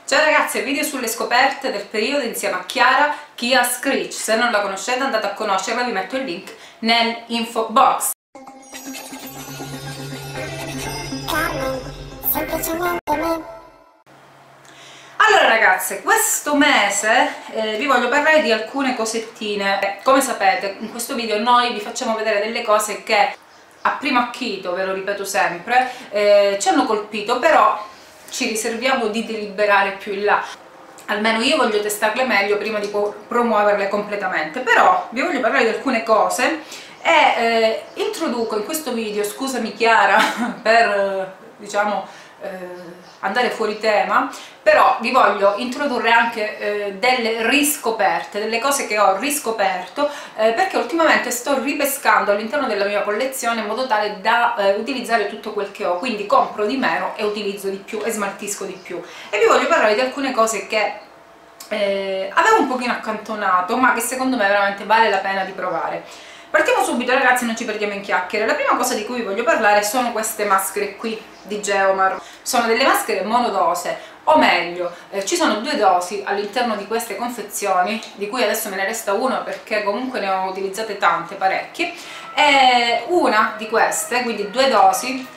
Ciao ragazzi, video sulle scoperte del periodo insieme a Chiara Kia Screech. Se non la conoscete andate a conoscerla, vi metto il link nell'info box. Allora ragazze, questo mese vi voglio parlare di alcune cosettine. Come sapete, in questo video noi vi facciamo vedere delle cose che a primo acchito, ve lo ripeto sempre, ci hanno colpito, però ci riserviamo di deliberare più in là. Almeno io voglio testarle meglio prima di promuoverle completamente. Però vi voglio parlare di alcune cose e introduco in questo video, scusami Chiara per diciamo andare fuori tema, però vi voglio introdurre anche delle riscoperte, delle cose che ho riscoperto, perché ultimamente sto ripescando all'interno della mia collezione in modo tale da utilizzare tutto quel che ho, quindi compro di meno e utilizzo di più e smaltisco di più. E vi voglio parlare di alcune cose che avevo un pochino accantonato, ma che secondo me veramente vale la pena di provare. Partiamo subito ragazzi, non ci perdiamo in chiacchiere. La prima cosa di cui vi voglio parlare sono queste maschere qui di Geomar. Sono delle maschere monodose, o meglio, ci sono due dosi all'interno di queste confezioni, di cui adesso me ne resta una perché comunque ne ho utilizzate tante, parecchie, e una di queste, quindi due dosi,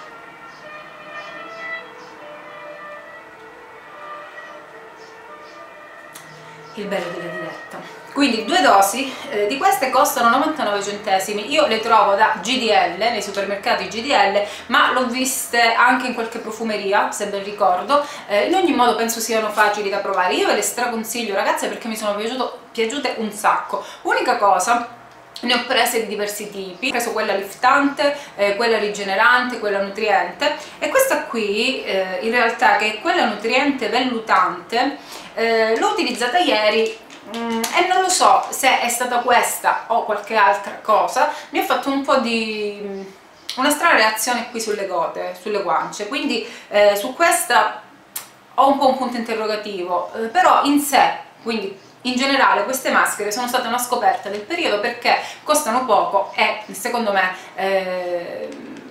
il bello della diretta. Quindi due dosi di queste costano 99 centesimi, io le trovo da GDL, nei supermercati GDL, ma l'ho viste anche in qualche profumeria, se ben ricordo. In ogni modo penso siano facili da provare, io ve le straconsiglio ragazze perché mi sono piaciute un sacco. Unica cosa, ne ho prese di diversi tipi, ho preso quella liftante, quella rigenerante, quella nutriente, e questa qui in realtà, che è quella nutriente vellutante, l'ho utilizzata ieri e non lo so se è stata questa o qualche altra cosa, mi ha fatto un po' di una strana reazione qui sulle gote, sulle guance, quindi su questa ho un po' un punto interrogativo, però in sé, quindi in generale queste maschere sono state una scoperta del periodo perché costano poco e secondo me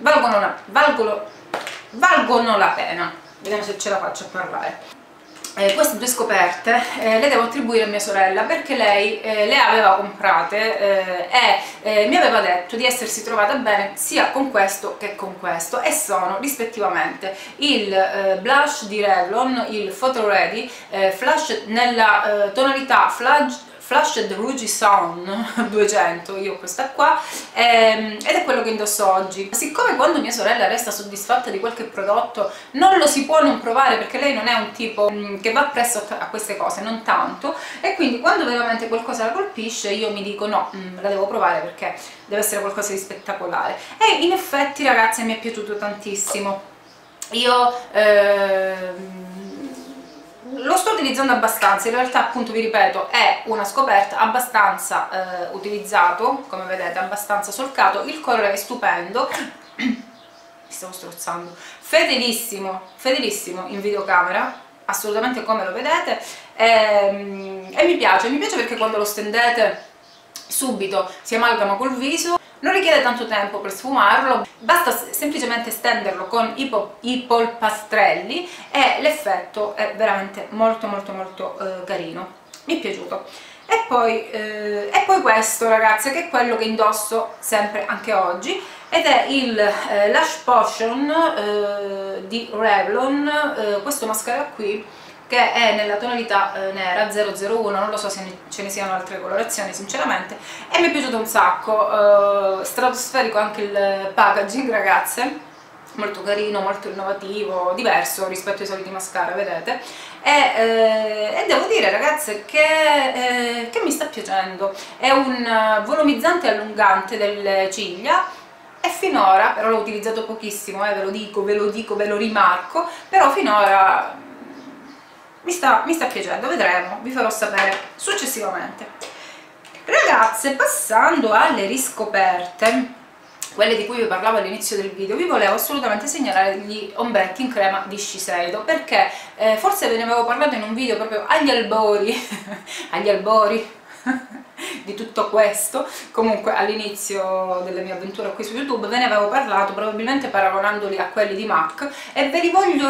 valgono la pena. Vediamo se ce la faccio a parlare. Queste due scoperte le devo attribuire a mia sorella perché lei le aveva comprate e mi aveva detto di essersi trovata bene sia con questo che con questo, e sono rispettivamente il blush di Revlon, il Photo Ready Flash nella tonalità Flashed Rouge Sun 200, io ho questa qua, ed è quello che indosso oggi. Siccome quando mia sorella resta soddisfatta di qualche prodotto non lo si può non provare, perché lei non è un tipo che va presso a queste cose, non tanto, e quindi quando veramente qualcosa la colpisce io mi dico no, la devo provare perché deve essere qualcosa di spettacolare. E in effetti ragazzi mi è piaciuto tantissimo. Io lo sto utilizzando abbastanza, in realtà appunto vi ripeto è una scoperta, abbastanza utilizzato, come vedete abbastanza solcato, il colore è stupendo, mi stavo strozzando, fedelissimo, fedelissimo in videocamera, assolutamente come lo vedete, e mi piace perché quando lo stendete subito si amalgama col viso, non richiede tanto tempo per sfumarlo, basta semplicemente stenderlo con i polpastrelli e l'effetto è veramente molto carino, mi è piaciuto. E poi questo ragazze, che è quello che indosso sempre anche oggi, ed è il Lash Potion di Revlon, questo mascara qui che è nella tonalità nera 001, non lo so se ce ne siano altre colorazioni sinceramente, e mi è piaciuto un sacco, stratosferico anche il packaging ragazze, molto carino, molto innovativo, diverso rispetto ai soliti mascara, vedete, e devo dire ragazze che mi sta piacendo. È un volumizzante e allungante delle ciglia, e finora, però l'ho utilizzato pochissimo, ve lo rimarco, però finora mi sta piacendo, vedremo, vi farò sapere successivamente. Ragazze, passando alle riscoperte, quelle di cui vi parlavo all'inizio del video, vi volevo assolutamente segnalare gli ombretti in crema di Shiseido, perché forse ve ne avevo parlato in un video proprio agli albori di tutto questo. Comunque all'inizio della mia avventura qui su YouTube ve ne avevo parlato, probabilmente paragonandoli a quelli di MAC, e ve li voglio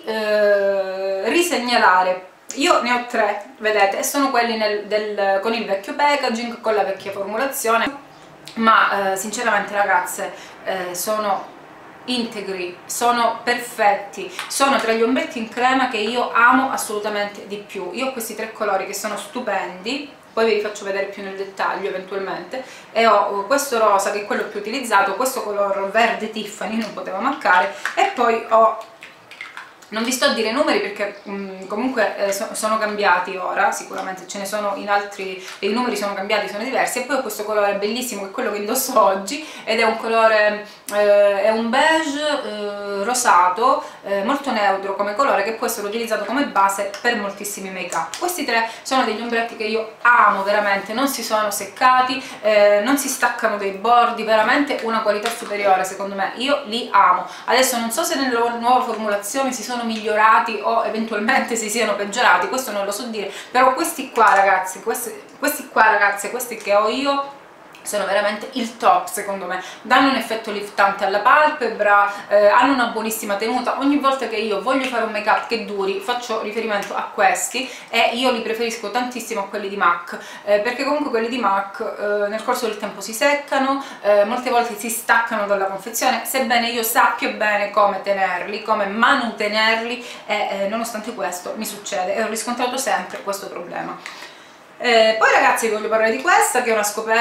risegnalare. Io ne ho 3, vedete, e sono quelli con il vecchio packaging, con la vecchia formulazione, ma sinceramente ragazze sono integri, sono perfetti, sono tra gli ombretti in crema che io amo assolutamente di più. Io ho questi 3 colori che sono stupendi, poi ve li faccio vedere più nel dettaglio eventualmente, e ho questo rosa che è quello più utilizzato, questo color verde Tiffany non poteva mancare, e poi ho, non vi sto a dire i numeri perché comunque sono cambiati ora, sicuramente ce ne sono in altri, i numeri sono cambiati, sono diversi, e poi ho questo colore bellissimo che è quello che indosso oggi, ed è un colore, è un beige rosato, molto neutro come colore, che può essere utilizzato come base per moltissimi make up. Questi 3 sono degli ombretti che io amo veramente, non si sono seccati, non si staccano dei bordi, veramente una qualità superiore secondo me, io li amo. Adesso non so se nella nuova formulazione si sono migliorati o eventualmente si siano peggiorati, questo non lo so dire, però questi qua ragazzi, questi qua ragazze, questi che ho io sono veramente il top secondo me, danno un effetto liftante alla palpebra, hanno una buonissima tenuta. Ogni volta che io voglio fare un make up che duri faccio riferimento a questi, e io li preferisco tantissimo a quelli di MAC, perché comunque quelli di MAC nel corso del tempo si seccano, molte volte si staccano dalla confezione, sebbene io sappia bene come tenerli, come manutenerli, e nonostante questo mi succede, e ho riscontrato sempre questo problema. Poi ragazzi vi voglio parlare di questa, che è una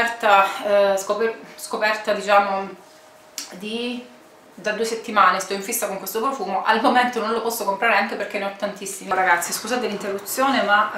scoperta diciamo da 2 settimane, sto in fissa con questo profumo. Al momento non lo posso comprare anche perché ne ho tantissimi. Ragazzi scusate l'interruzione, ma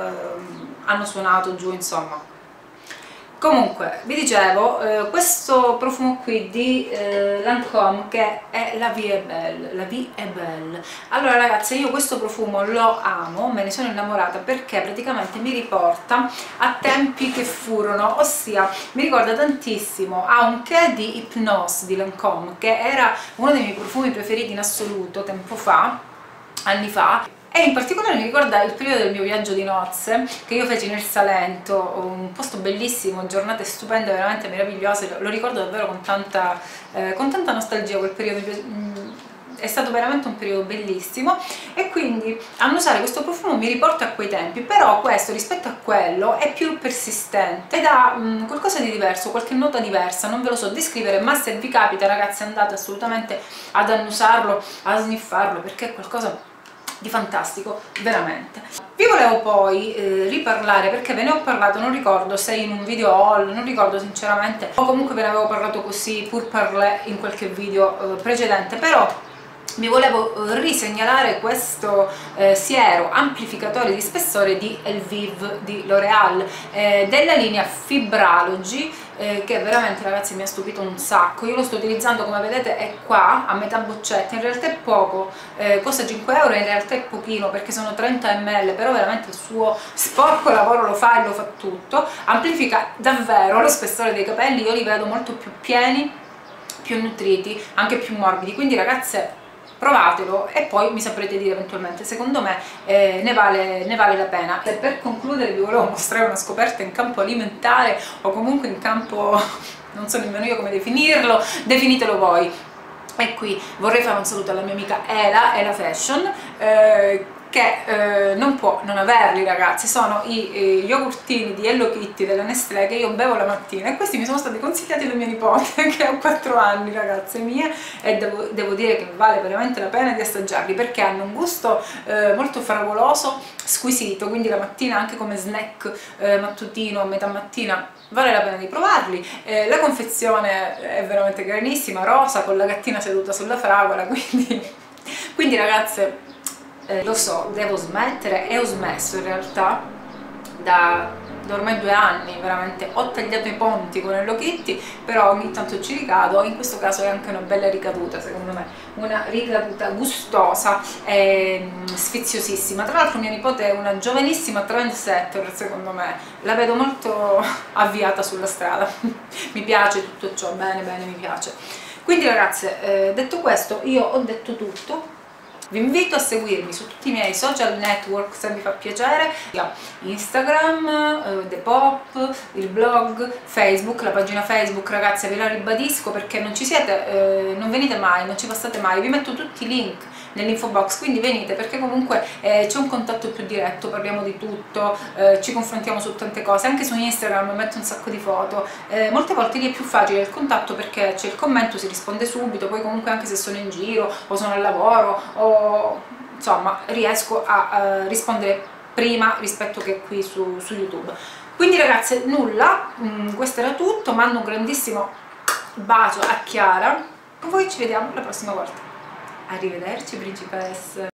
hanno suonato giù insomma. Comunque, vi dicevo, questo profumo qui di Lancôme, che è La Vie est Belle, La Vie est Belle. Allora ragazzi, io questo profumo lo amo, me ne sono innamorata perché praticamente mi riporta a tempi che furono, ossia mi ricorda tantissimo a un che di Hypnose di Lancôme, che era uno dei miei profumi preferiti in assoluto tempo fa, anni fa. E in particolare mi ricorda il periodo del mio viaggio di nozze che io feci nel Salento, un posto bellissimo, giornate stupende, veramente meravigliose, lo ricordo davvero con tanta nostalgia. Quel periodo è stato veramente un periodo bellissimo, e quindi annusare questo profumo mi riporta a quei tempi, però questo rispetto a quello è più persistente ed ha qualcosa di diverso, qualche nota diversa, non ve lo so descrivere, ma se vi capita ragazzi andate assolutamente ad annusarlo, a sniffarlo, perché è qualcosa di fantastico, veramente. Vi volevo poi riparlare, perché ve ne ho parlato, non ricordo se in un video haul, non ricordo sinceramente, o comunque ve ne avevo parlato così pur parlé in qualche video precedente, però vi volevo risegnalare questo siero amplificatore di spessore di Elvive di L'Oréal, della linea Fibralogy, che veramente ragazzi mi ha stupito un sacco. Io lo sto utilizzando, come vedete è qua a metà boccetta, in realtà è poco, costa 5 euro, in realtà è pochino perché sono 30 ml, però veramente il suo sporco lavoro lo fa, e lo fa tutto, amplifica davvero lo spessore dei capelli, io li vedo molto più pieni, più nutriti, anche più morbidi, quindi ragazze provatelo e poi mi saprete dire eventualmente, secondo me ne vale la pena. E per concludere vi volevo mostrare una scoperta in campo alimentare, o comunque in campo, non so nemmeno io come definirlo, definitelo voi. E qui vorrei fare un saluto alla mia amica Ela Fashion, che non può non averli ragazzi. Sono i yogurtini di Hello Kitty della Nestlé che io bevo la mattina, e questi mi sono stati consigliati da mia nipote che ha 4 anni, ragazze mie, e devo dire che vale veramente la pena di assaggiarli, perché hanno un gusto molto favoloso, squisito, quindi la mattina anche come snack mattutino, a metà mattina, vale la pena di provarli. La confezione è veramente carinissima, rosa, con la gattina seduta sulla fragola, quindi ragazze, lo so, devo smettere, e ho smesso in realtà da ormai 2 anni, veramente ho tagliato i ponti con Hello Kitty, però ogni tanto ci ricado. In questo caso è anche una bella ricaduta, secondo me, una ricaduta gustosa e sfiziosissima. Tra l'altro mia nipote è una giovanissima trendsetter, secondo me, la vedo molto avviata sulla strada. Mi piace tutto ciò, bene, mi piace. Quindi ragazze, detto questo, io ho detto tutto. Vi invito a seguirmi su tutti i miei social network se vi fa piacere, Instagram, Depop, il blog, Facebook, la pagina Facebook, ragazze ve la ribadisco perché non ci siete, non venite mai, non ci passate mai, vi metto tutti i link nell'info box, quindi venite perché comunque c'è un contatto più diretto, parliamo di tutto, ci confrontiamo su tante cose, anche su Instagram metto un sacco di foto, molte volte lì è più facile il contatto perché c'è il commento, si risponde subito, poi comunque anche se sono in giro o sono al lavoro o insomma riesco a rispondere prima rispetto che qui su YouTube. Quindi ragazze nulla, questo era tutto, mando un grandissimo bacio a Chiara, con voi ci vediamo la prossima volta. Arrivederci principesse!